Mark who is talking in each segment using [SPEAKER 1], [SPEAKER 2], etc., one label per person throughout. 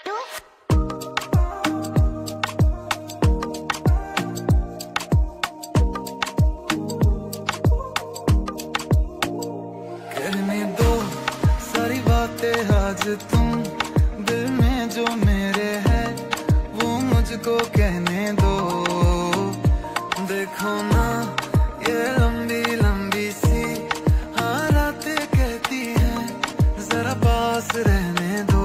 [SPEAKER 1] कहने दो सारी बातें आज तुम, दिल में जो मेरे है वो मुझको कहने दो। देखो ना ये लंबी लंबी सी हाँ रातें कहती हैं जरा पास रहने दो।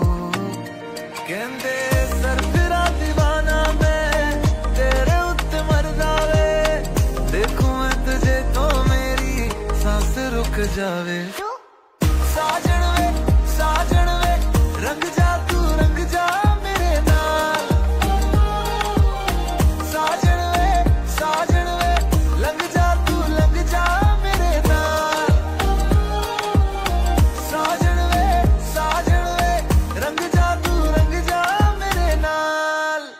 [SPEAKER 1] कहते सर फिरा दीवाना मैं तेरे उत्ते मर जावे, देखूं मैं तुझे तो मेरी सांस रुक जावे। साजन वे रंग जा तू रंग जा मेरे नाल। साजन वे लंग जा तू लंग जा मेरे नाल। साजन वे रंग जा तू रंग जा मेरे नाल।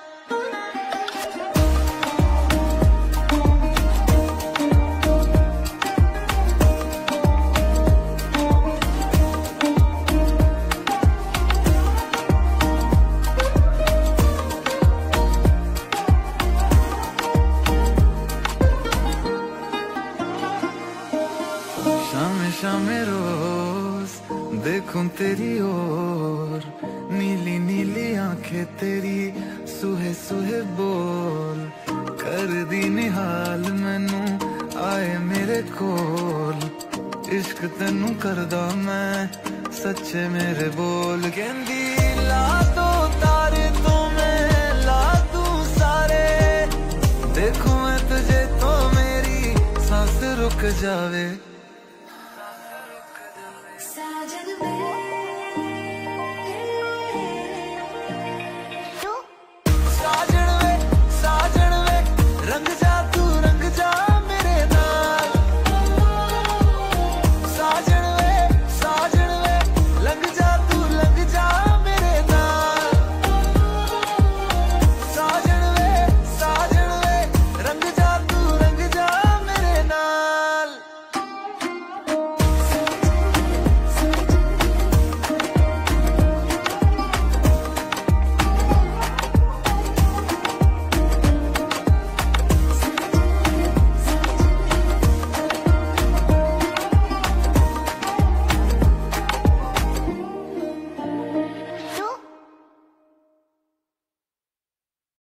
[SPEAKER 1] शामे रोज देखूं तेरी ओर, नीली नीली आंखें तेरी सुहे सुहे बोल। कर दी निहाल मैनू आए मेरे कोल, इश्क तेनू करदा मैं सच्चे मेरे बोल। कहंदी ला दो तारे तो मैं ला दूं सारे, देखूं मैं तुझे तो मेरी सांस रुक जावे।